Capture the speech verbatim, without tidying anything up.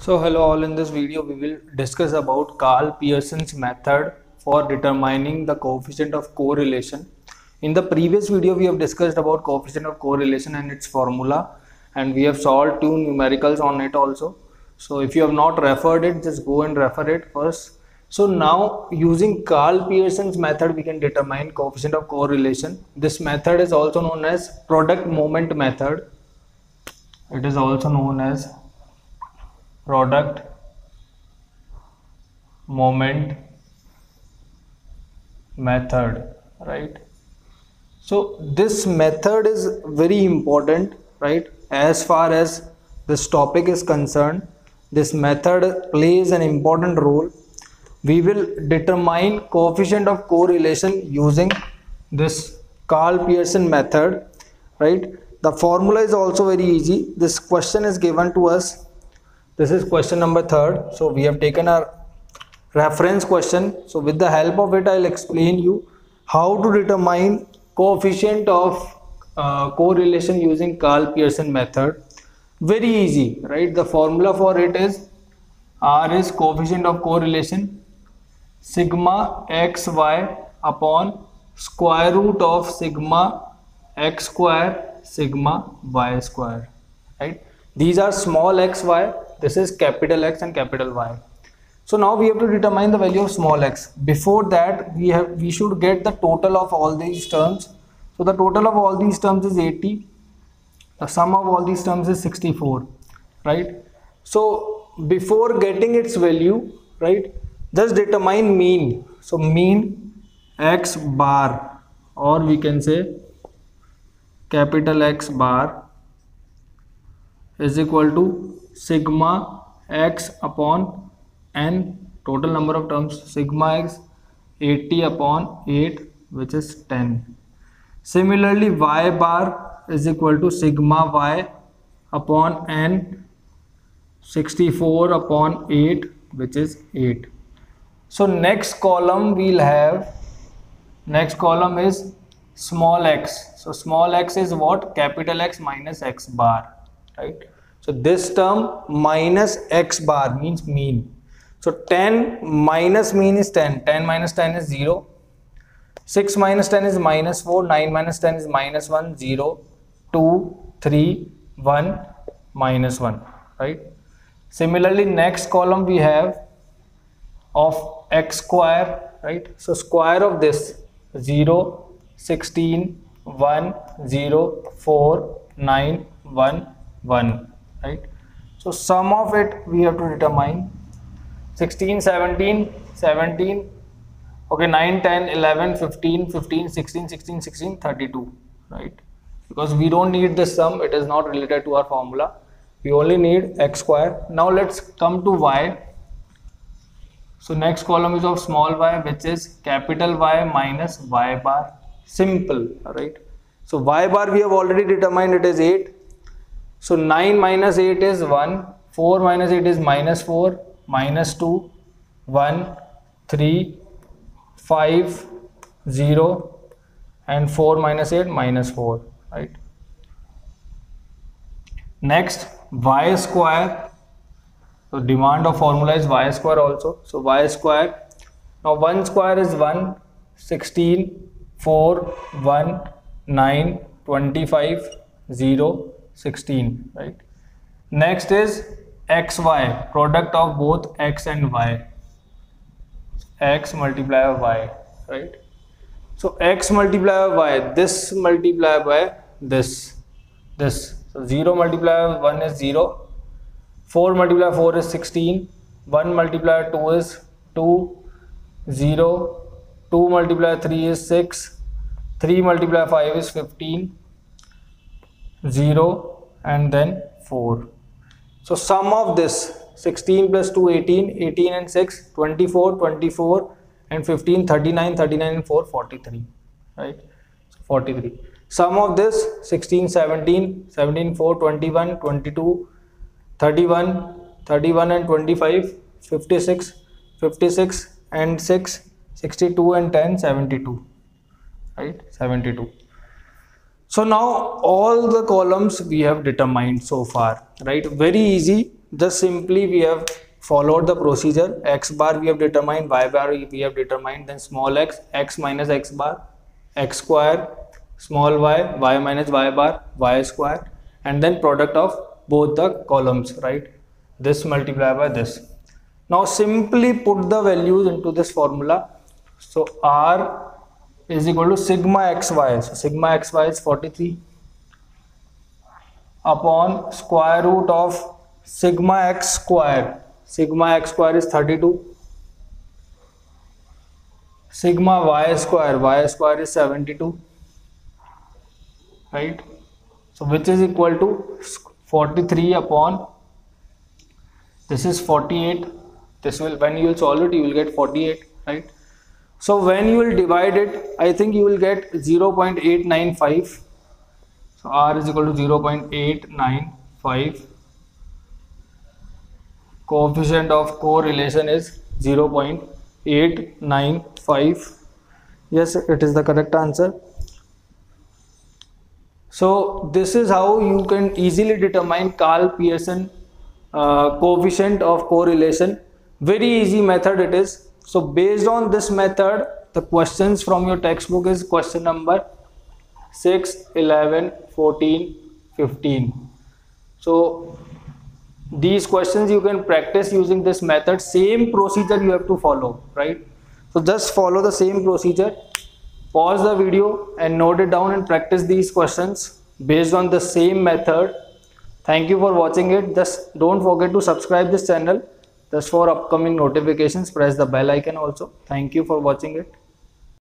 So hello all, in this video we will discuss about Karl Pearson's method for determining the coefficient of correlation. In the previous video we have discussed about coefficient of correlation and its formula, and we have solved two numericals on it also. So if you have not referred it, just go and refer it first. So now using Karl Pearson's method we can determine coefficient of correlation. This method is also known as product moment method. It is also known as product moment method, right? So this method is very important, right? As far as this topic is concerned, this method plays an important role. We will determine coefficient of correlation using this Karl Pearson method, right? The formula is also very easy. This question is given to us. This is question number third. So we have taken our reference question. So with the help of it, I'll explain you how to determine coefficient of uh, correlation using Karl Pearson method. Very easy, right? The formula for it is R is coefficient of correlation sigma xy upon square root of sigma x square sigma y square, right? These are small xy. This is capital X and capital Y. So now we have to determine the value of small x. Before that, we have we should get the total of all these terms. So the total of all these terms is eighty. The sum of all these terms is sixty-four, right? So before getting its value, right, just determine mean. So mean x bar, or we can say capital X bar, is equal to sigma x upon n, total number of terms, sigma x eighty upon eight, which is ten. Similarly, y bar is equal to sigma y upon n, sixty-four upon eight, which is eight. So next column we'll have, next column is small x. So small x is what? Capital X minus x bar, right? So this term minus x bar means mean. So ten minus mean is ten. ten minus ten is zero. six minus ten is minus four. nine minus ten is minus one. zero, two, three, one, minus one, right? Similarly, next column we have of x square, right? So square of this zero, sixteen, one, zero, four, nine, one, one. Right? So sum of it we have to determine. Sixteen, seventeen, seventeen, okay, nine, ten, eleven, fifteen, fifteen, sixteen, sixteen, sixteen, thirty-two, right? Because we don't need this sum, it is not related to our formula. We only need x square. Now let's come to y. So next column is of small y, which is capital Y minus y bar. Simple, right? So y bar we have already determined, it is eight. So nine minus eight is one, four minus eight is minus four, minus two, one, three, five, zero, and four minus eight, minus four, right? Next, y square. So demand of formula is y square also. So y square. Now one square is one, sixteen, four, one, nine, twenty-five, zero, sixteen, right? Next is xy, product of both x and y, x multiplied by y, right? So x multiplied by y, this multiplied by this, this. So zero multiplied by one is zero, four multiplied by four is sixteen, one multiplied by two is two, zero, two multiplied by three is six, three multiplied by five is fifteen, zero, and then four. So sum of this sixteen plus two, eighteen, eighteen and six, twenty-four, twenty-four and fifteen, thirty-nine, thirty-nine and four, forty-three, right? So forty-three. Sum of this sixteen, seventeen, seventeen, four, twenty-one, twenty-two, thirty-one, thirty-one and twenty-five, fifty-six, fifty-six and six, sixty-two and ten, seventy-two, right? seventy-two. So now all the columns we have determined so far, right? Very easy. just simply we have followed the procedure. X bar we have determined, y bar we have determined, then small x, x minus x bar, x square, small y, y minus y bar, y square, and then product of both the columns, right? This multiplied by this. Now simply put the values into this formula. So R is equal to sigma xy. So sigma xy is forty-three upon square root of sigma x square. Sigma x square is thirty-two. Sigma y square, y square is seventy-two. Right? So which is equal to forty-three upon, this is forty-eight. This will, when you will solve it, you will get forty-eight, right? So when you will divide it, I think you will get zero point eight nine five. So R is equal to zero point eight nine five. Coefficient of correlation is zero point eight nine five. Yes, it is the correct answer. So this is how you can easily determine Karl Pearson uh, coefficient of correlation. Very easy method it is. So based on this method, the questions from your textbook is question number six, eleven, fourteen, fifteen. So these questions you can practice using this method. Same procedure you have to follow, right? So just follow the same procedure. Pause the video and note it down and practice these questions based on the same method. Thank you for watching it. Just don't forget to subscribe this channel. Just for upcoming notifications, press the bell icon also. Thank you for watching it.